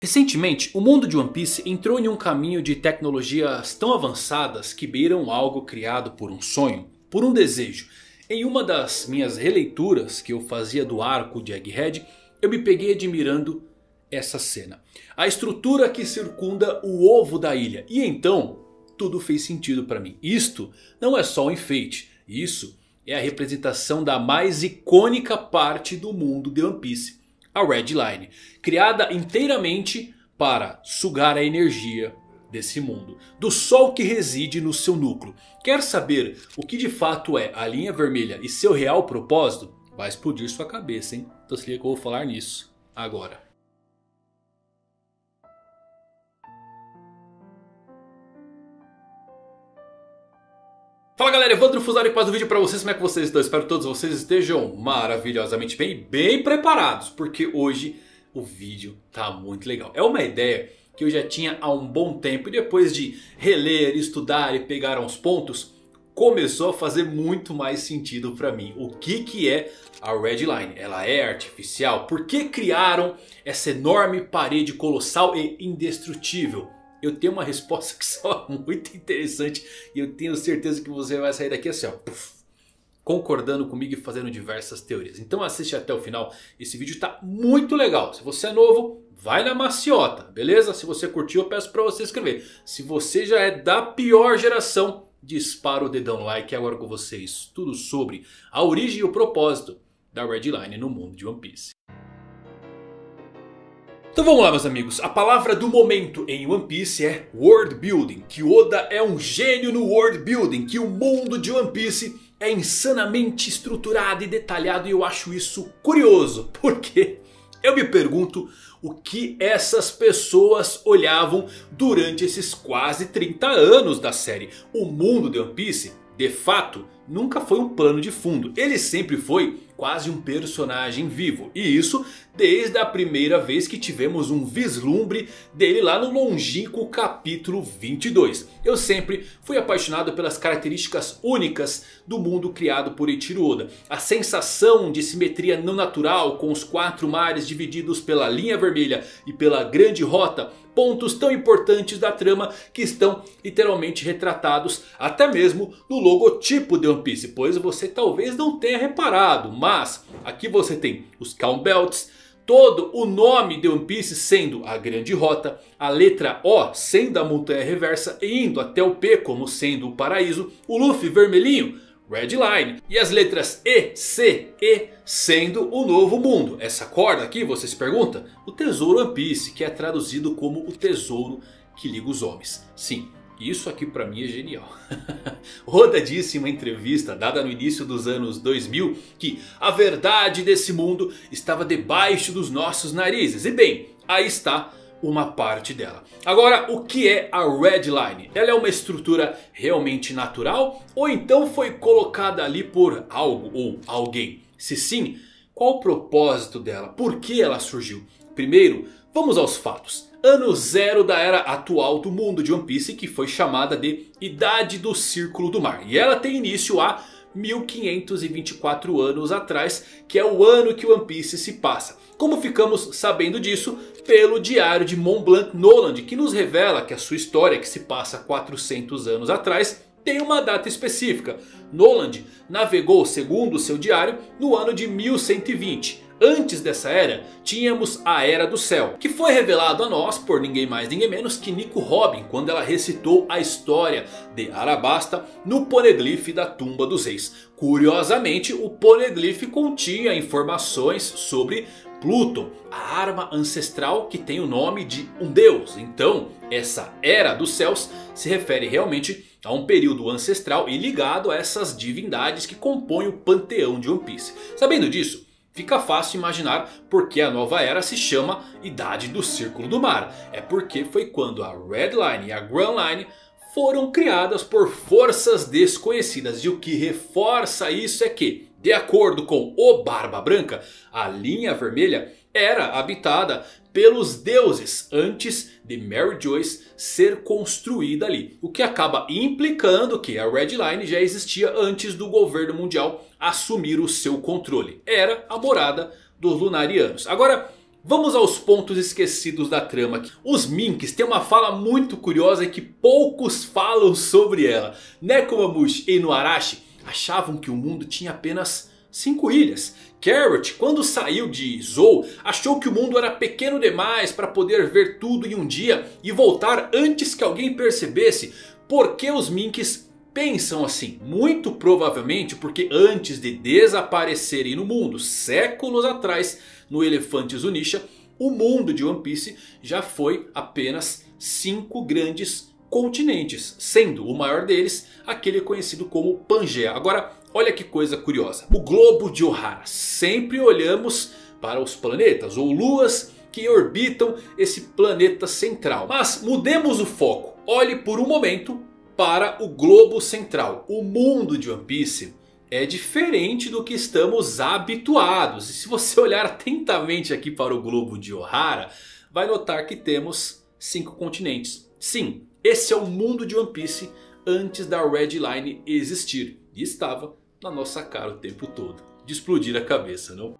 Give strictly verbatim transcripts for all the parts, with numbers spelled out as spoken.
Recentemente, o mundo de One Piece entrou em um caminho de tecnologias tão avançadas que beiram algo criado por um sonho, por um desejo. Em uma das minhas releituras que eu fazia do arco de Egghead, eu me peguei admirando essa cena. A estrutura que circunda o ovo da ilha. E então, tudo fez sentido para mim. Isto não é só um enfeite. Isso é a representação da mais icônica parte do mundo de One Piece. A Red Line, criada inteiramente para sugar a energia desse mundo, do sol que reside no seu núcleo. Quer saber o que de fato é a linha vermelha e seu real propósito? Vai explodir sua cabeça, hein? Então se liga que eu vou falar nisso agora. Fala galera, Evandro Fusaro e paz do vídeo pra vocês, como é que vocês estão? Espero que todos vocês estejam maravilhosamente bem, bem preparados, porque hoje o vídeo tá muito legal. É uma ideia que eu já tinha há um bom tempo e depois de reler, estudar e pegar uns pontos, começou a fazer muito mais sentido pra mim. O que que é a Red Line? Ela é artificial? Por que criaram essa enorme parede colossal e indestrutível? Eu tenho uma resposta que só é muito interessante e eu tenho certeza que você vai sair daqui assim, ó, puff, concordando comigo e fazendo diversas teorias. Então assiste até o final, esse vídeo tá muito legal. Se você é novo, vai na maciota, beleza? Se você curtiu, eu peço pra você se inscrever. Se você já é da pior geração, dispara o dedão no like. Agora com vocês, tudo sobre a origem e o propósito da Red Line no mundo de One Piece. Então vamos lá meus amigos, a palavra do momento em One Piece é World Building. Que Oda é um gênio no World Building, que o mundo de One Piece é insanamente estruturado e detalhado. E eu acho isso curioso, porque eu me pergunto o que essas pessoas olhavam durante esses quase trinta anos da série. O mundo de One Piece, de fato, nunca foi um plano de fundo. Ele sempre foi quase um personagem vivo. E isso desde a primeira vez que tivemos um vislumbre dele lá no longínquo capítulo vinte e dois. Eu sempre fui apaixonado pelas características únicas do mundo criado por Eiichiro Oda. A sensação de simetria não natural com os quatro mares divididos pela linha vermelha e pela grande rota. Pontos tão importantes da trama que estão literalmente retratados até mesmo no logotipo de One Piece. Pois você talvez não tenha reparado, mas aqui você tem os Calm Belts. Todo o nome de One Piece sendo a grande rota. A letra O sendo a montanha reversa e indo até o P como sendo o paraíso. O Luffy vermelhinho, Red Line. E as letras E, C, E sendo o novo mundo. Essa corda aqui, você se pergunta? O tesouro One Piece, que é traduzido como o tesouro que liga os homens. Sim, isso aqui pra mim é genial. Oda disse em uma entrevista dada no início dos anos dois mil que a verdade desse mundo estava debaixo dos nossos narizes. E bem, aí está uma parte dela. Agora, o que é a Red Line? Ela é uma estrutura realmente natural? Ou então foi colocada ali por algo ou alguém? Se sim, qual o propósito dela? Por que ela surgiu? Primeiro, vamos aos fatos. Ano zero da era atual do mundo de One Piece, que foi chamada de Idade do Círculo do Mar. E ela tem início há mil quinhentos e vinte e quatro anos atrás, que é o ano que One Piece se passa. Como ficamos sabendo disso? Pelo diário de Mont Blanc Noland, que nos revela que a sua história, que se passa quatrocentos anos atrás, tem uma data específica. Noland navegou, segundo o seu diário, no ano de mil cento e vinte. Antes dessa era, tínhamos a Era do Céu, que foi revelado a nós por ninguém mais ninguém menos que Nico Robin, quando ela recitou a história de Arabasta no Poneglyph da Tumba dos Reis. Curiosamente, o Poneglyph continha informações sobre Pluton, a arma ancestral que tem o nome de um deus. Então, essa Era dos Céus se refere realmente a um período ancestral e ligado a essas divindades que compõem o panteão de One Piece. Sabendo disso, fica fácil imaginar por que a nova era se chama Idade do Círculo do Mar. É porque foi quando a Red Line e a Grand Line foram criadas por forças desconhecidas. E o que reforça isso é que, de acordo com o Barba Branca, a linha vermelha era habitada pelos deuses antes de Mary Joyce ser construída ali. O que acaba implicando que a Red Line já existia antes do governo mundial assumir o seu controle. Era a morada dos Lunarianos. Agora, Vamos aos pontos esquecidos da trama. Os Minks têm uma fala muito curiosa e que poucos falam sobre ela. Nekomamushi e Inuarashi achavam que o mundo tinha apenas cinco ilhas. Carrot, quando saiu de Zou, achou que o mundo era pequeno demais para poder ver tudo em um dia e voltar antes que alguém percebesse. Por que os Minks pensam assim? Muito provavelmente porque antes de desaparecerem no mundo, séculos atrás, no Elefante Zunisha, o mundo de One Piece já foi apenas cinco grandes continentes, sendo o maior deles aquele conhecido como Pangaea. Agora, olha que coisa curiosa. O globo de Ohara. Sempre olhamos para os planetas ou luas que orbitam esse planeta central. Mas mudemos o foco. Olhe por um momento para o globo central. O mundo de One Piece é diferente do que estamos habituados. E se você olhar atentamente aqui para o globo de Ohara, vai notar que temos cinco continentes. Sim, esse é o mundo de One Piece antes da Red Line existir. E estava na nossa cara o tempo todo. De explodir a cabeça, não?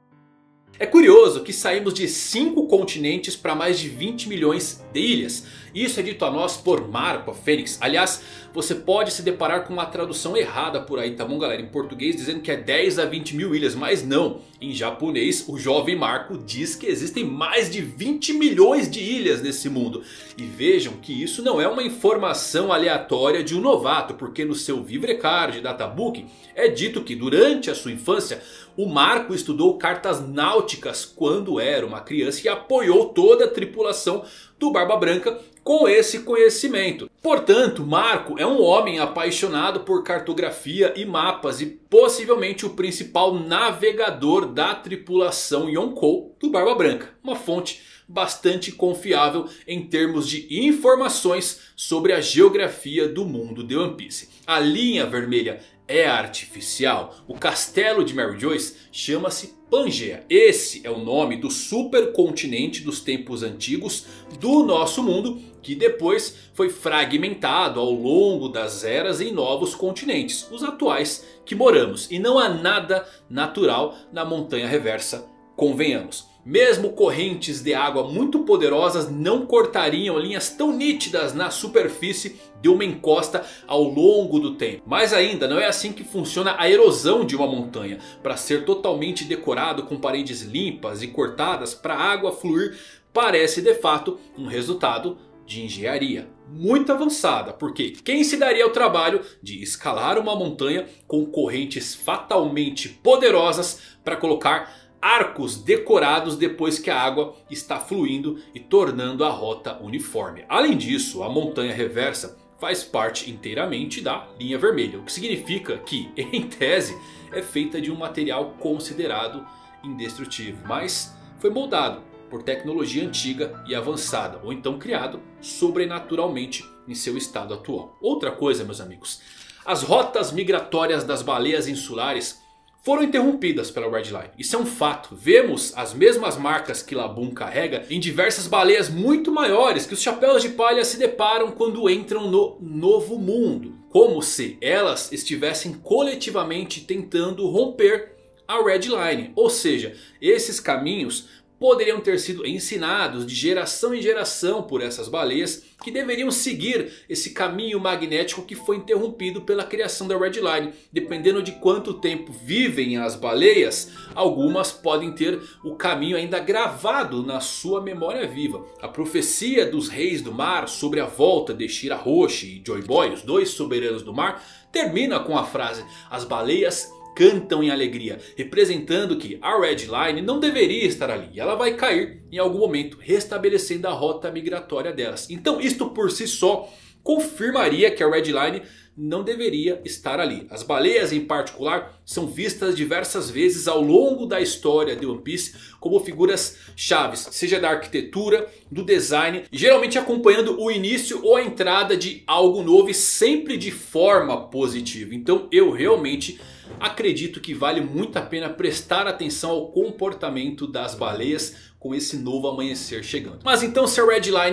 É curioso que saímos de cinco continentes para mais de vinte milhões de ilhas. Isso é dito a nós por Marco Fênix. Aliás, você pode se deparar com uma tradução errada por aí, tá bom galera? Em português dizendo que é dez a vinte mil ilhas, mas não. Em japonês o jovem Marco diz que existem mais de vinte milhões de ilhas nesse mundo. E vejam que isso não é uma informação aleatória de um novato. Porque no seu Vivrecard Databook é dito que durante a sua infância o Marco estudou cartas náuticas quando era uma criança e apoiou toda a tripulação do Barba Branca com esse conhecimento. Portanto, Marco é um homem apaixonado por cartografia e mapas e possivelmente o principal navegador da tripulação Yonkou do Barba Branca. Uma fonte bastante confiável em termos de informações sobre a geografia do mundo de One Piece. A linha vermelha é artificial. O castelo de Mary Joyce chama-se Pangaea. Esse é o nome do supercontinente dos tempos antigos do nosso mundo, que depois foi fragmentado ao longo das eras em novos continentes, os atuais que moramos. E não há nada natural na montanha reversa, convenhamos. Mesmo correntes de água muito poderosas não cortariam linhas tão nítidas na superfície de uma encosta ao longo do tempo. Mas ainda não é assim que funciona a erosão de uma montanha. Para ser totalmente decorado com paredes limpas e cortadas para a água fluir, parece de fato um resultado de engenharia muito avançada. Porque quem se daria o trabalho de escalar uma montanha com correntes fatalmente poderosas para colocar arcos decorados depois que a água está fluindo e tornando a rota uniforme? Além disso, a montanha reversa faz parte inteiramente da linha vermelha. O que significa que, em tese, é feita de um material considerado indestrutível. Mas foi moldado por tecnologia antiga e avançada. Ou então criado sobrenaturalmente em seu estado atual. Outra coisa, meus amigos. As rotas migratórias das baleias insulares foram interrompidas pela Red Line. Isso é um fato. Vemos as mesmas marcas que Laboon carrega em diversas baleias muito maiores que os chapéus de palha se deparam quando entram no Novo Mundo. Como se elas estivessem coletivamente tentando romper a Red Line. Ou seja, esses caminhos poderiam ter sido ensinados de geração em geração por essas baleias, que deveriam seguir esse caminho magnético que foi interrompido pela criação da Red Line. Dependendo de quanto tempo vivem as baleias, algumas podem ter o caminho ainda gravado na sua memória viva. A profecia dos reis do mar sobre a volta de Shirahoshi e Joy Boy, os dois soberanos do mar, termina com a frase: as baleias cantam em alegria, representando que a Red Line não deveria estar ali. E ela vai cair em algum momento, restabelecendo a rota migratória delas. Então isto por si só confirmaria que a Red Line não deveria estar ali. As baleias em particular são vistas diversas vezes ao longo da história de One Piece como figuras chaves, seja da arquitetura, do design, geralmente acompanhando o início ou a entrada de algo novo e sempre de forma positiva. Então eu realmente acredito que vale muito a pena prestar atenção ao comportamento das baleias com esse novo amanhecer chegando. Mas então, se a Red Line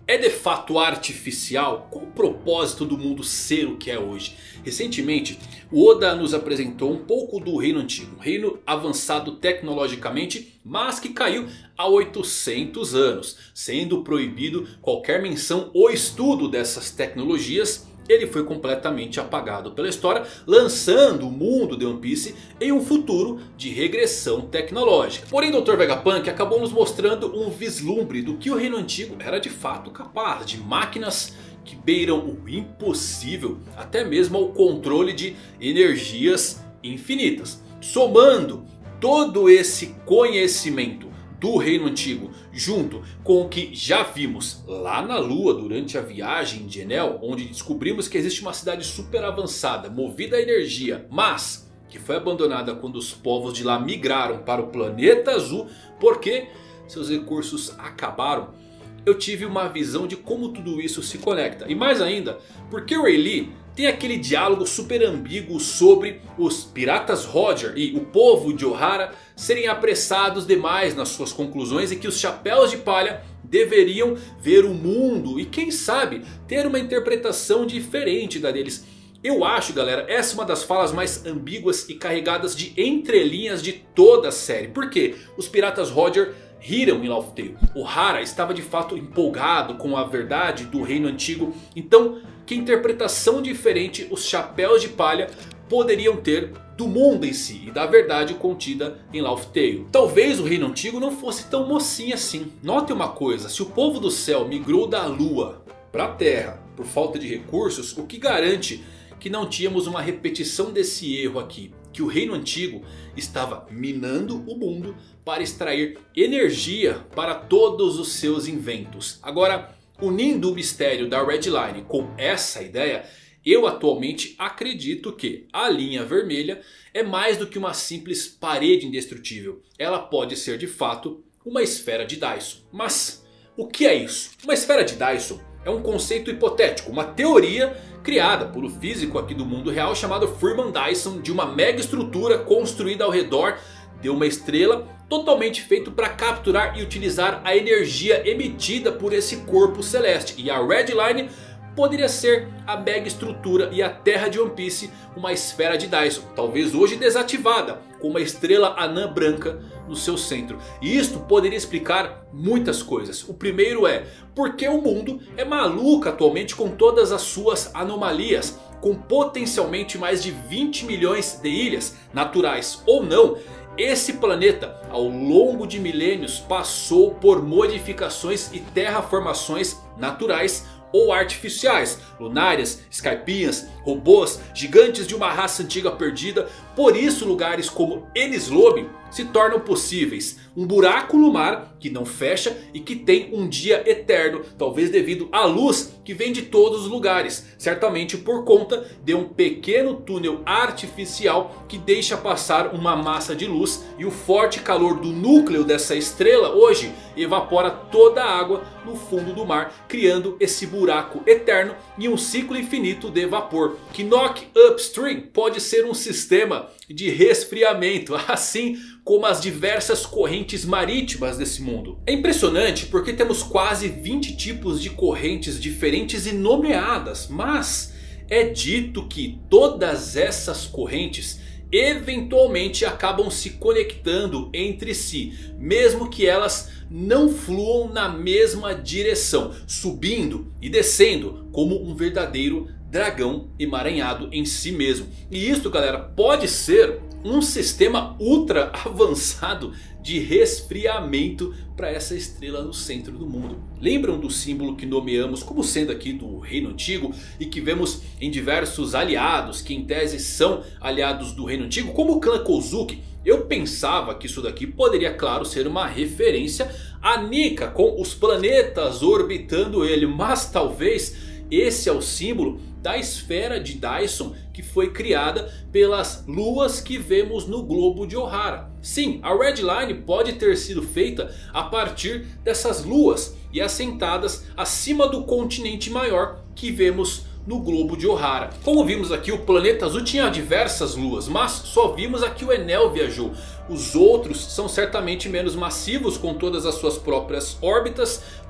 é de fato artificial? Qual o propósito do mundo ser o que é hoje? Recentemente o Oda nos apresentou um pouco do reino antigo. Um reino avançado tecnologicamente, mas que caiu há oitocentos anos. Sendo proibido qualquer menção ou estudo dessas tecnologias. Ele foi completamente apagado pela história, lançando o mundo de One Piece em um futuro de regressão tecnológica. Porém, doutor Vegapunk acabou nos mostrando um vislumbre do que o reino antigo era de fato capaz. De máquinas que beiram o impossível, até mesmo ao controle de energias infinitas. Somando todo esse conhecimento do reino antigo, junto com o que já vimos lá na lua durante a viagem de Enel, onde descobrimos que existe uma cidade super avançada, movida a energia, mas que foi abandonada quando os povos de lá migraram para o planeta azul, porque seus recursos acabaram. Eu tive uma visão de como tudo isso se conecta. E mais ainda, porque o Rayleigh tem aquele diálogo super ambíguo sobre os piratas Roger e o povo de Ohara serem apressados demais nas suas conclusões. E que os chapéus de palha deveriam ver o mundo e quem sabe ter uma interpretação diferente da deles. Eu acho, galera, essa é uma das falas mais ambíguas e carregadas de entrelinhas de toda a série. Por quê? Os piratas Roger riram em Laugh Tale. Ohara estava de fato empolgado com a verdade do reino antigo. Então, que interpretação diferente os chapéus de palha poderiam ter do mundo em si e da verdade contida em Laugh Tale? Talvez o reino antigo não fosse tão mocinho assim. Note uma coisa, se o povo do céu migrou da lua para a terra por falta de recursos, o que garante que não tínhamos uma repetição desse erro aqui? Que o reino antigo estava minando o mundo para extrair energia para todos os seus inventos. Agora, unindo o mistério da Red Line com essa ideia, eu atualmente acredito que a linha vermelha é mais do que uma simples parede indestrutível. Ela pode ser de fato uma esfera de Dyson. Mas o que é isso? Uma esfera de Dyson é um conceito hipotético, uma teoria criada por um físico aqui do mundo real chamado Freeman Dyson, de uma mega estrutura construída ao redor de uma estrela, totalmente feito para capturar e utilizar a energia emitida por esse corpo celeste. E a Red Line poderia ser a mega estrutura e a terra de One Piece, uma esfera de Dyson, talvez hoje desativada, com uma estrela anã branca no seu centro. E isto poderia explicar muitas coisas. O primeiro é porque o mundo é maluco atualmente com todas as suas anomalias. Com potencialmente mais de vinte milhões de ilhas, naturais ou não. Esse planeta ao longo de milênios passou por modificações e terraformações naturais ou artificiais. Lunárias, Skypians, robôs, gigantes de uma raça antiga perdida. Por isso lugares como Enies Lobby se tornam possíveis. Um buraco no mar que não fecha e que tem um dia eterno. Talvez devido à luz que vem de todos os lugares. Certamente por conta de um pequeno túnel artificial que deixa passar uma massa de luz. E o forte calor do núcleo dessa estrela hoje evapora toda a água no fundo do mar, criando esse buraco eterno e um ciclo infinito de vapor. Que Knock Upstream pode ser um sistema de resfriamento, assim como as diversas correntes marítimas desse mundo. É impressionante porque temos quase vinte tipos de correntes diferentes e nomeadas. Mas é dito que todas essas correntes eventualmente acabam se conectando entre si, mesmo que elas não fluam na mesma direção, subindo e descendo como um verdadeiro dragão emaranhado em si mesmo. E isso, galera, pode ser um sistema ultra avançado de resfriamento para essa estrela no centro do mundo. Lembram do símbolo que nomeamos como sendo aqui do Reino Antigo e que vemos em diversos aliados que em tese são aliados do Reino Antigo, como o clã Kozuki? Eu pensava que isso daqui poderia, claro, ser uma referência a Nika com os planetas orbitando ele, mas talvez esse é o símbolo da esfera de Dyson que foi criada pelas luas que vemos no globo de Ohara. Sim, a Red Line pode ter sido feita a partir dessas luas e assentadas acima do continente maior que vemos no globo de Ohara. Como vimos aqui, o planeta azul tinha diversas luas, mas só vimos a que o Enel viajou. Os outros são certamente menos massivos, com todas as suas próprias órbitas,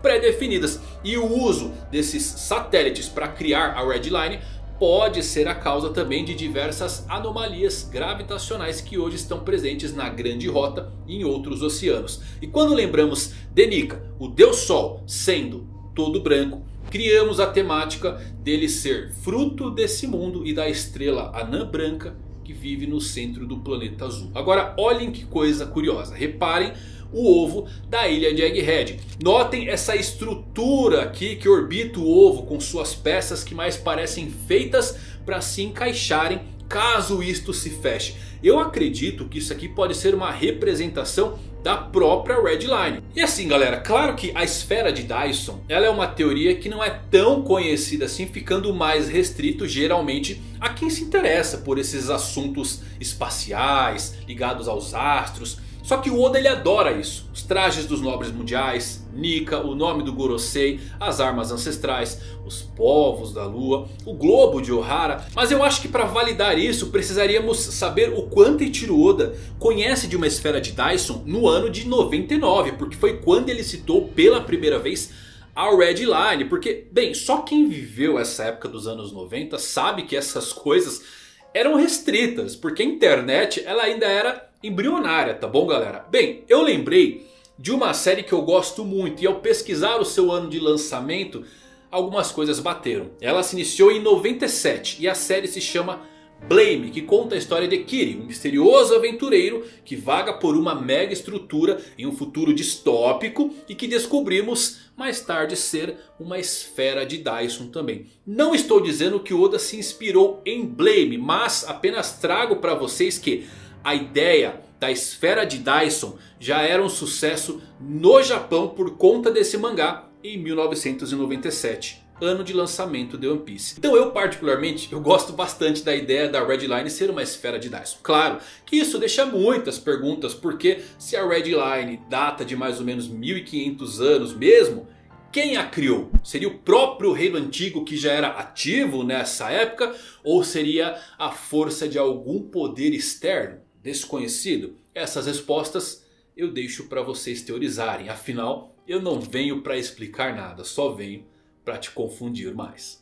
pré-definidas. E o uso desses satélites para criar a Red Line pode ser a causa também de diversas anomalias gravitacionais que hoje estão presentes na Grande Rota e em outros oceanos. E quando lembramos de Nika, o Deus Sol, sendo todo branco, criamos a temática dele ser fruto desse mundo e da estrela anã branca que vive no centro do planeta azul. Agora olhem que coisa curiosa, reparem o ovo da ilha de Egghead. Notem essa estrutura aqui que orbita o ovo com suas peças que mais parecem feitas para se encaixarem caso isto se feche. Eu acredito que isso aqui pode ser uma representação da própria Red Line. E assim galera, claro que a esfera de Dyson ela é uma teoria que não é tão conhecida assim, ficando mais restrito geralmente a quem se interessa por esses assuntos espaciais, ligados aos astros. Só que o Oda ele adora isso. Os trajes dos nobres mundiais, Nika, o nome do Gorosei, as armas ancestrais, os povos da lua, o globo de Ohara. Mas eu acho que para validar isso precisaríamos saber o quanto Eiichiro Oda conhece de uma esfera de Dyson no ano de noventa e nove. Porque foi quando ele citou pela primeira vez a Red Line. Porque, bem, só quem viveu essa época dos anos noventa sabe que essas coisas eram restritas. Porque a internet ela ainda era embrionária, tá bom galera? Bem, eu lembrei de uma série que eu gosto muito. E ao pesquisar o seu ano de lançamento, algumas coisas bateram. Ela se iniciou em noventa e sete e a série se chama Blame, que conta a história de Kiri, um misterioso aventureiro que vaga por uma mega estrutura em um futuro distópico e que descobrimos mais tarde ser uma esfera de Dyson também. Não estou dizendo que Oda se inspirou em Blame, mas apenas trago para vocês que a ideia da esfera de Dyson já era um sucesso no Japão por conta desse mangá em mil novecentos e noventa e sete. Ano de lançamento de One Piece. Então eu particularmente eu gosto bastante da ideia da Red Line ser uma esfera de Dyson. Claro que isso deixa muitas perguntas. Porque se a Red Line data de mais ou menos mil e quinhentos anos mesmo, quem a criou? Seria o próprio reino antigo que já era ativo nessa época? Ou seria a força de algum poder externo desconhecido? Essas respostas eu deixo para vocês teorizarem. Afinal eu não venho para explicar nada, só venho para te confundir mais.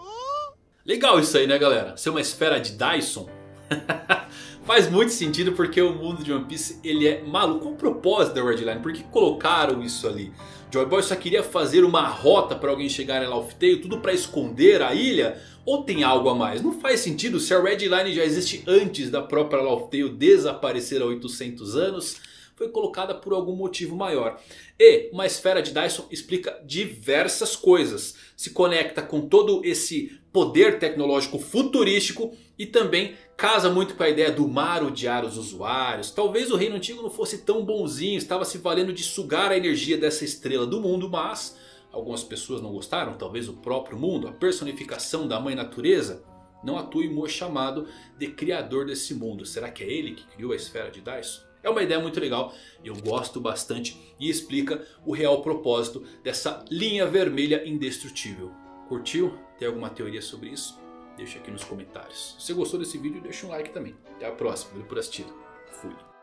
Legal isso aí, né galera? Ser uma esfera de Dyson faz muito sentido porque o mundo de One Piece ele é maluco. Qual o propósito da Red Line? Por que colocaram isso ali? Joy Boy só queria fazer uma rota para alguém chegar em Laugh Tale, tudo para esconder a ilha? Ou tem algo a mais? Não faz sentido se a Red Line já existe antes da própria Laugh Tale desaparecer há oitocentos anos. Foi colocada por algum motivo maior. E uma esfera de Dyson explica diversas coisas. Se conecta com todo esse poder tecnológico futurístico. E também casa muito com a ideia do mar odiar os usuários. Talvez o reino antigo não fosse tão bonzinho. Estava se valendo de sugar a energia dessa estrela do mundo. Mas algumas pessoas não gostaram. Talvez o próprio mundo, a personificação da mãe natureza, não atue como chamado de criador desse mundo. Será que é ele que criou a esfera de Dyson? É uma ideia muito legal, eu gosto bastante e explica o real propósito dessa linha vermelha indestrutível. Curtiu? Tem alguma teoria sobre isso? Deixa aqui nos comentários. Se você gostou desse vídeo, deixa um like também. Até a próxima, valeu por assistir. Fui.